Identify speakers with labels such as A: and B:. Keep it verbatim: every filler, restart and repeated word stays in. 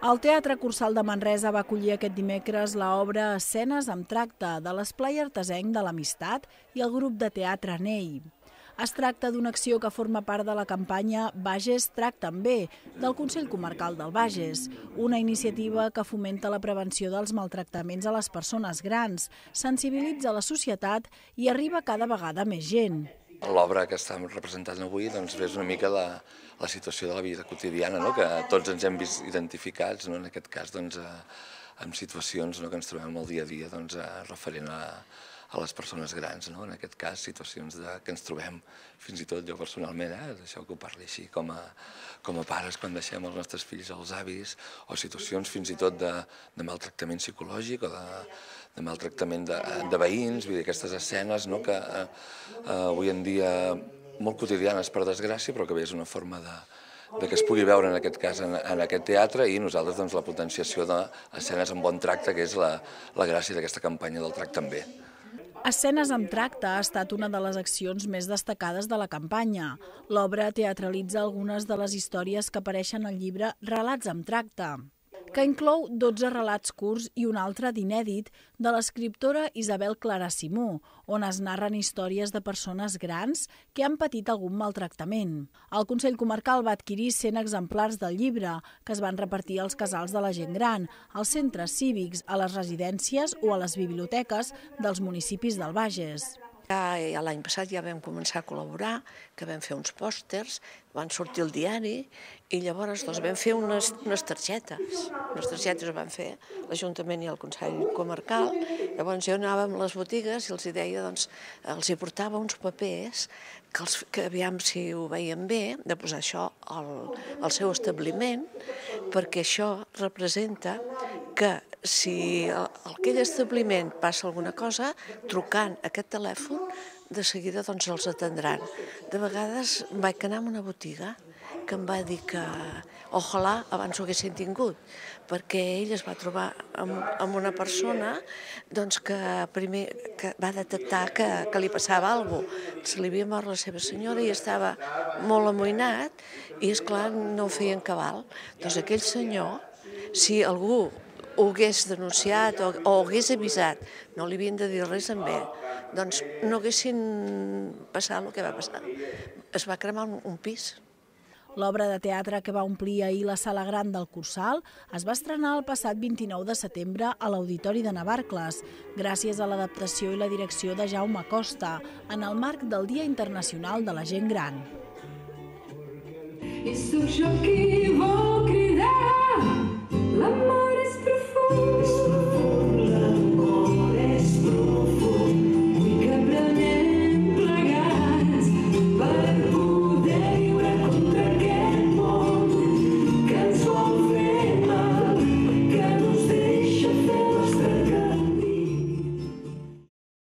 A: El Teatre Cursal de Manresa va acollir aquest dimecres l'obra Escenes amb tracte de l'esplai artesenc de l'Amistat i el grup de teatre Nei. Es tracta d'una acció que forma part de la campanya Bages Tracten Bé, del Consell Comarcal del Bages, una iniciativa que fomenta la prevenció dels maltractaments a les persones grans, sensibilitza la societat i arriba cada vegada més gent.
B: L'obra que estem representant avui doncs, és una mica la, la situació de la vida quotidiana, no? Que tots ens hem vist identificats, no? En aquest cas, doncs, amb situacions no? que ens trobem el dia a dia doncs, referent a, a les persones grans. No? En aquest cas, situacions de, que ens trobem, fins i tot jo personalment, eh? Deixeu que ho parli així, com a, com a pares quan deixem els nostres fills als avis, o situacions fins i tot de, de maltractament psicològic o de, de maltractament de, de veïns, vull dir, aquestes escenes no? que eh, avui en dia molt quotidianes per desgràcia, però que bé és una forma de, de que es pugui veure en aquest cas en, en aquest teatre i nosaltres doncs, la potenciació d'escenes amb bon tracte, que és la, la gràcia d'aquesta campanya del Tracten Bé.
A: Escenes amb tracte ha estat una de les accions més destacades de la campanya. L'obra teatralitza algunes de les històries que apareixen al llibre Relats amb tracte, que inclou dotze relats curts i un altre d'inèdit de l'escriptora Isabel Clara Simó, on es narren històries de persones grans que han patit algun maltractament. El Consell Comarcal va adquirir cent exemplars del llibre, que es van repartir als casals de la gent gran, als centres cívics, a les residències o a les biblioteques dels municipis del Bages.
C: L'any passat ja vam començar a col·laborar, que vam fer uns pòsters, van sortir al diari i llavors doncs, vam fer unes, unes targetes. Unes targetes ho van fer l'Ajuntament i el Consell Comarcal. Llavors jo anava a les botigues i els hi deia, doncs, els hi portava uns papers que, els, que aviam si ho veien bé, de posar això al, al seu establiment, perquè això representa que si a aquell establiment passa alguna cosa, trucant a aquest telèfon, de seguida doncs, els atendran. De vegades vaig anar a una botiga que em va dir que ojalà abans ho haguessin tingut, perquè ell es va trobar amb, amb una persona doncs, que primer que va detectar que, que li passava alguna cosa. Se li havia mort la seva senyora i estava molt amoïnat i, esclar, no ho feien cabal. Doncs aquell senyor, si algú ho hagués denunciat o, o hagués avisat, no li havien de dir res amb ell, doncs no haguessin passat el que va passar. Es va cremar un, un pis.
A: L'obra de teatre que va omplir ahir la sala gran del Cursal es va estrenar el passat vint-i-nou de setembre a l'Auditori de Navarcles, gràcies a l'adaptació i la direcció de Jaume Costa, en el marc del Dia Internacional de la Gent Gran.
D: I sóc jo qui vol cridar